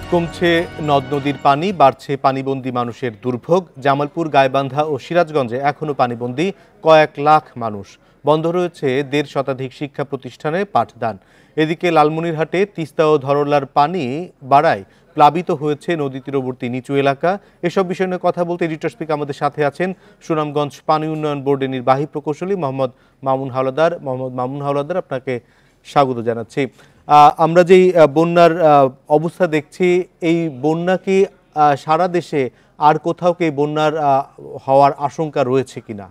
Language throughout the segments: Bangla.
কমছে নদ নদীর পানি, বাড়ছে পানিবন্দী মানুষের দুর্ভোগ। জামালপুর, গাইবান্ধা ও সিরাজগঞ্জে এখনও পানিবন্দী কয়েক লাখ মানুষ। বন্ধ রয়েছে ১.৫ শতাধিক শিক্ষা প্রতিষ্ঠানে পাঠদান। এদিকে লালমনিরহাটে তিস্তা ও ধরলার পানি বাড়ায় প্লাবিত হয়েছে নদী তীরবর্তী নিচু এলাকা। এসব বিষয় নিয়ে কথা বলতে এডিটর স্পিক আমাদের সাথে আছেন সুনামগঞ্জ পানি উন্নয়ন বোর্ডের নির্বাহী প্রকৌশলী মোহাম্মদ মামুন হাওলাদার। মোহাম্মদ মামুন হাওলাদার, আপনাকে স্বাগত জানাচ্ছি। আমরা যেই বন্যার অবস্থা দেখছি, এই বন্যা কি সারা দেশে আর কোথাও কি বন্যার হওয়ার আশঙ্কা রয়েছে কিনা?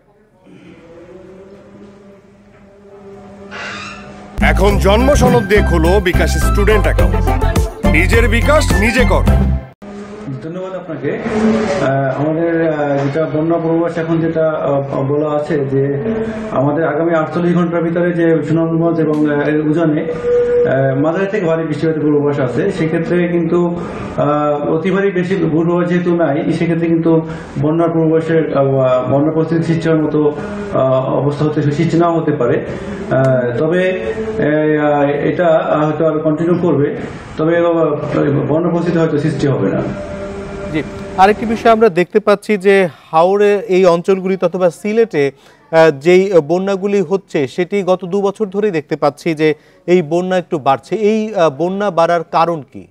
এখন জন্ম সনদ দিয়ে খোলো বিকাশ স্টুডেন্ট অ্যাকাউন্ট। নিজের বিকাশ নিজে কর। ধন্যবাদ আপনাকে। আমাদের যেটা বন্যা পূর্বাভাস এখন যেটা বলা আছে যে আমাদের আগামী 48 ঘন্টার ভিতরে যে সুনামগঞ্জ এবং উজানে মাঝারি থেকে ভারী বৃষ্টিপাতের পূর্বাভাস আছে। সেক্ষেত্রে কিন্তু অতি ভারী বেশি পূর্বাভাস যেহেতু নাই, সেক্ষেত্রে কিন্তু বন্যার পূর্বাভাসের বন্যা পরিস্থিতি সৃষ্টি হওয়ার মতো অবস্থা হতে সৃষ্টি নাও হতে পারে। তবে এটা হয়তো আরো কন্টিনিউ করবে, তবে বন্যা পরিস্থিতি হয়তো সৃষ্টি হবে না। জি, আরেকটি বিষয় আমরা দেখতে পাচ্ছি যে হাওড়ে এই অঞ্চলগুলিতে অথবা সিলেটে যেই বন্যাগুলি হচ্ছে সেটি গত 2 বছর ধরেই দেখতে পাচ্ছি যে এই বন্যা একটু বাড়ছে। এই বন্যা বাড়ার কারণ কি?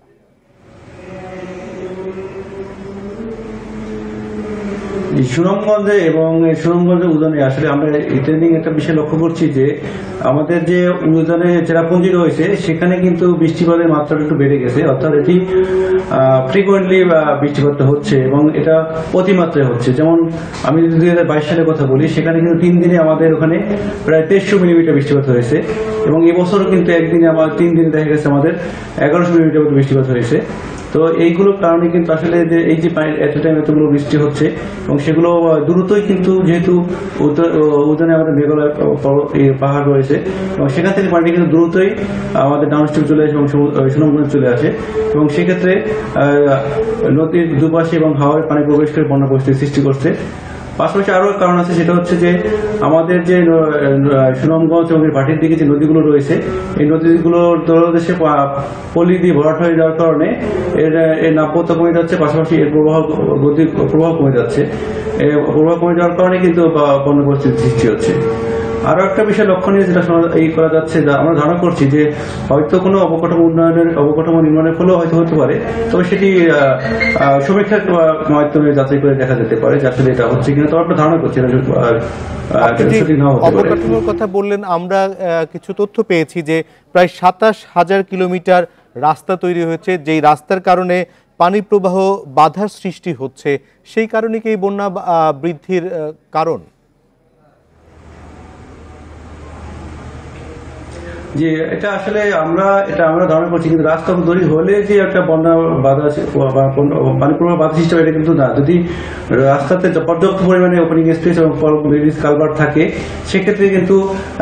সুনামগঞ্জে এবং সুনামগঞ্জের উজানে আসলে আমরা ইদানিং একটা বিষয় লক্ষ্য করছি যে আমাদের যে উজানে চেরাপুঞ্জি রয়েছে সেখানে কিন্তু বৃষ্টিপাতের মাত্রাটা একটু বেড়ে গেছে। অর্থাৎ এটি ফ্রিকুয়েন্টলি বৃষ্টিপাত হচ্ছে এবং এটা অতিমাত্রায় হচ্ছে। যেমন আমি যদি 2022 সালের কথা বলি, সেখানে কিন্তু 3 দিনে আমাদের ওখানে প্রায় 2300 মিলিমিটার বৃষ্টিপাত হয়েছে এবং এবছরও কিন্তু একদিনে 3 দিনে দেখা গেছে আমাদের 1100 মিলিমিটার মতো বৃষ্টিপাত হয়েছে। তো এইগুলোর কারণে কিন্তু আসলে যে এই যে এত টাইম এতগুলো বৃষ্টি হচ্ছে এবং সেগুলো দ্রুতই কিন্তু যেহেতু উজানে আমাদের মেঘালয় পাহাড় রয়েছে এবং সেখান থেকে পানি কিন্তু দ্রুতই আমাদের ডাউনস্ট্রিম চলে আসে এবং সুনামগঞ্জ চলে আসে এবং সেক্ষেত্রে নদীর দুপাশে এবং হাওয়ায় পানি প্রবেশ করে বন্যা পরিস্থিতি সৃষ্টি করছে। পাশাপাশি আরো কারণ আছে, সেটা হচ্ছে যে আমাদের যে সুনামগঞ্জ এবং ভাটির দিকে যে নদীগুলো রয়েছে, এই নদীগুলোর তলদেশে পলি দিয়ে ভরাট হয়ে যাওয়ার কারণে এর নাব্যতা কমে যাচ্ছে, পাশাপাশি এর প্রবাহ কমে যাচ্ছে। প্রবাহ কমে যাওয়ার কারণে কিন্তু বন্যা পরিস্থিতির সৃষ্টি হচ্ছে। আরো একটা বিষয় লক্ষণীয় যেটা করা যাচ্ছে, আমরা ধারণা করছি যে হয়তো কোনো অবকাঠামো নির্মাণের ফলেও হয়তো হতে পারে, তবে সেটি সমীক্ষার মাধ্যমে যাচাই করে দেখা যেতে পারে যে আসলে এটা হচ্ছে কিনা। তো আমরা ধারণা করছি অবকাঠামোর কথা বললেন, আমরা কিছু তথ্য পেয়েছি যে প্রায় 27,000 কিলোমিটার রাস্তা তৈরি হয়েছে, যেই রাস্তার কারণে পানি প্রবাহ বাধার সৃষ্টি হচ্ছে। সেই কারণে কি এই বন্যা বৃদ্ধির কারণ? যে এটা আসলে আমরা ধারণা করছি, কিন্তু রাস্তা তৈরি হলে যে একটা বন্যা বাধা পানি প্রবাহ বাধা সৃষ্টি হয় এটা কিন্তু না। যদি রাস্তাতে পর্যাপ্ত পরিমাণে ওপেনিং স্পেস এবং কালভার্ট থাকে, সেক্ষেত্রে কিন্তু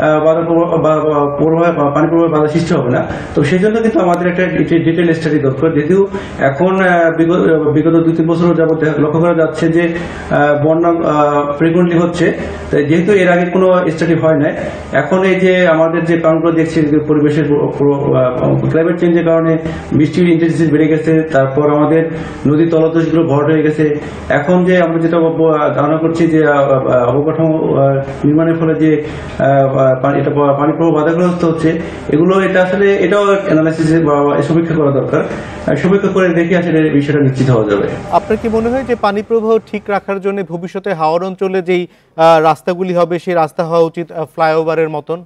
পানি প্রবাহ বাধা সৃষ্টি হবে না। তো সেই জন্য কিন্তু আমাদের একটা ডিটেল স্টাডি দরকার। যেহেতু এখন বিগত 2-3 বছর যাবত লক্ষ্য করা যাচ্ছে যে বন্যা ফ্রিকুয়েন্টলি হচ্ছে, যেহেতু এর আগে কোনো স্টাডি হয় না, এখন এই যে আমাদের যে কারণগুলো দেখছি, পরিবেশের ক্লাইমেট চেঞ্জের কারণে বৃষ্টির ইন্টেন্সিটি বেড়ে গেছে, তারপর আমাদের নদীর তলদেশগুলো ভরাট হয়ে গেছে। এখন যে আমরা যেটা ধারণা করছি যে অবকাঠামো নির্মাণের ফলে যে পানি প্রবাহ বাধাগ্রস্ত হচ্ছে, এটা আসলে এটাও অ্যানালাইসিস বা সমীক্ষা করা দরকার। সমীক্ষা করে দেখে আসলে বিষয়টা নিশ্চিত হওয়া যাবে। আপনার কি মনে হয় যে পানি প্রবাহ ঠিক রাখার জন্য ভবিষ্যতে হাওর অঞ্চলে যেই রাস্তাগুলি হবে সেই রাস্তা হওয়া উচিত ফ্লাইওভারের মতন?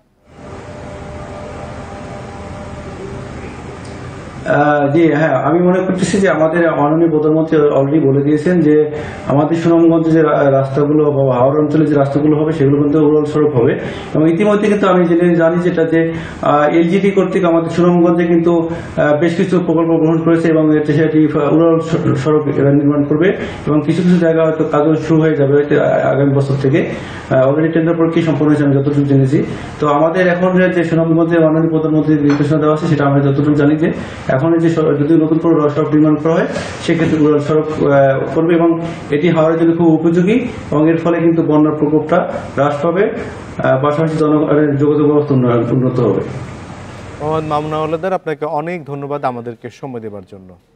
জি হ্যাঁ, আমি মনে করতেছি যে আমাদের মাননীয় প্রধানমন্ত্রী অলরেডি বলে দিয়েছেন যে আমাদের সুনামগঞ্জে যে রাস্তাগুলো বা হাওড় অঞ্চলে যে রাস্তাগুলো হবে সেগুলো কিন্তু উড়াল সড়ক হবে। এবং ইতিমধ্যে কিন্তু আমি জানি যেটা যে এলজিডি কর্তৃক আমাদের সুনামগঞ্জে কিন্তু বেশ কিছু প্রকল্প গ্রহণ করেছে এবং সেটি উড়াল সড়ক নির্মাণ করবে এবং কিছু কিছু জায়গা হয়তো কাজও শুরু হয়ে যাবে আগামী বছর থেকে। অলরেডি টেন্ডার প্রক্রিয়া সম্পন্ন হয়েছে, আমি যতটুকু জেনেছি। তো আমাদের এখন যে সুনামগঞ্জে মাননীয় প্রধানমন্ত্রীর নির্দেশনা দেওয়া আছে, সেটা আমরা যতটুকু জানি যে এখন যে যদি নতুন করে সড়ক নির্মাণ করা হয়, সেক্ষেত্রে সড়ক করবে এবং এটি হাওড়ের জন্য খুব উপযোগী এবং এর ফলে কিন্তু বন্যার প্রকোপটা হ্রাস পাবে, পাশাপাশি জনগণের যোগাযোগ ব্যবস্থা উন্নত হবে। মোহাম্মদ মামুন হাওলাদার, আপনাকে অনেক ধন্যবাদ আমাদেরকে সময় দেওয়ার জন্য।